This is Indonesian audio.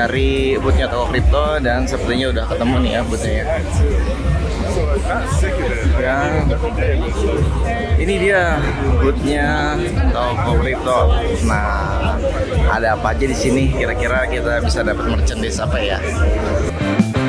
nyari bootnya toko kripto dan sepertinya udah ketemu nih ya bootnya ya. Ya, ini dia bootnya toko kripto. Nah, ada apa aja di sini? Kira-kira kita bisa dapat merchandise apa ya?